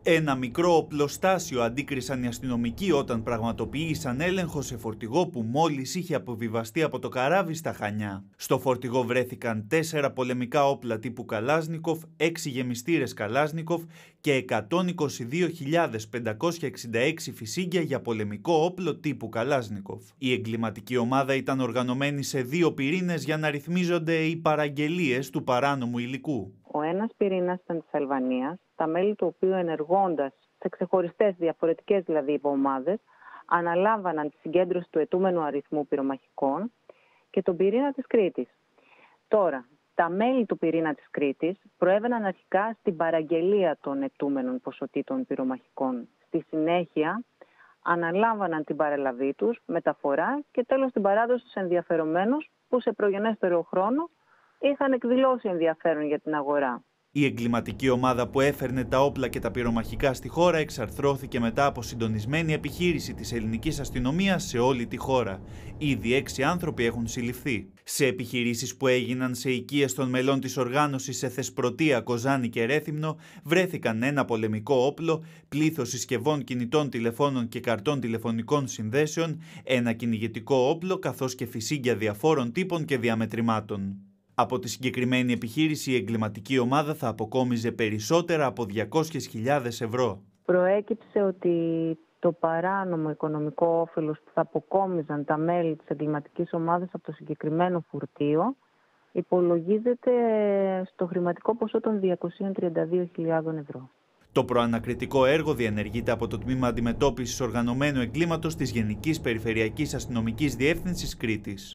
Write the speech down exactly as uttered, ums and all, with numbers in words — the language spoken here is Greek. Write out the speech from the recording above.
Ένα μικρό οπλοστάσιο αντίκρισαν οι αστυνομικοί όταν πραγματοποίησαν έλεγχο σε φορτηγό που μόλις είχε αποβιβαστεί από το καράβι στα Χανιά. Στο φορτηγό βρέθηκαν τέσσερα πολεμικά όπλα τύπου Καλάζνικοφ, έξι γεμιστήρες Καλάζνικοφ και εκατόν είκοσι δύο χιλιάδες πεντακόσια εξήντα έξι φυσίγγια για πολεμικό όπλο τύπου Καλάζνικοφ. Η εγκληματική ομάδα ήταν οργανωμένη σε δύο πυρήνες για να ρυθμίζονται οι παραγγελίες του παράνομου υλικού. Ο ένας πυρήνας ήταν της Αλβανίας, τα μέλη του οποίου ενεργώντας σε ξεχωριστές διαφορετικές δηλαδή υποομάδες, αναλάμβαναν τη συγκέντρωση του αιτούμενου αριθμού πυρομαχικών και τον πυρήνα της Κρήτης. Τώρα, τα μέλη του πυρήνα της Κρήτης προέβαιναν αρχικά στην παραγγελία των αιτούμενων ποσοτήτων πυρομαχικών. Στη συνέχεια, αναλάμβαναν την παραλαβή τους, μεταφορά και τέλος την παράδοση στους ενδιαφερομένους που σε προγενέστερο χρόνο είχαν εκδηλώσει ενδιαφέρον για την αγορά. Η εγκληματική ομάδα που έφερνε τα όπλα και τα πυρομαχικά στη χώρα εξαρθρώθηκε μετά από συντονισμένη επιχείρηση της ελληνικής αστυνομίας σε όλη τη χώρα. Ήδη έξι άνθρωποι έχουν συλληφθεί. Σε επιχειρήσεις που έγιναν σε οικίες των μελών της οργάνωσης σε Θεσπρωτεία, Κοζάνη και Ρέθυμνο βρέθηκαν ένα πολεμικό όπλο, πλήθος συσκευών κινητών τηλεφώνων και καρτών τηλεφωνικών συνδέσεων, ένα κυνηγητικό όπλο καθώς και φυσίγγια διαφόρων τύπων και διαμετρημάτων. Από τη συγκεκριμένη επιχείρηση η εγκληματική ομάδα θα αποκόμιζε περισσότερα από διακόσιες χιλιάδες ευρώ. Προέκυψε ότι το παράνομο οικονομικό όφελος που θα αποκόμιζαν τα μέλη της εγκληματικής ομάδας από το συγκεκριμένο φορτίο υπολογίζεται στο χρηματικό ποσό των διακοσίων τριάντα δύο χιλιάδων ευρώ. Το προανακριτικό έργο διενεργείται από το Τμήμα Αντιμετώπισης Οργανωμένου Εγκλήματος της Γενικής Περιφερειακής Αστυνομικής Διεύθυνσης Κρήτης.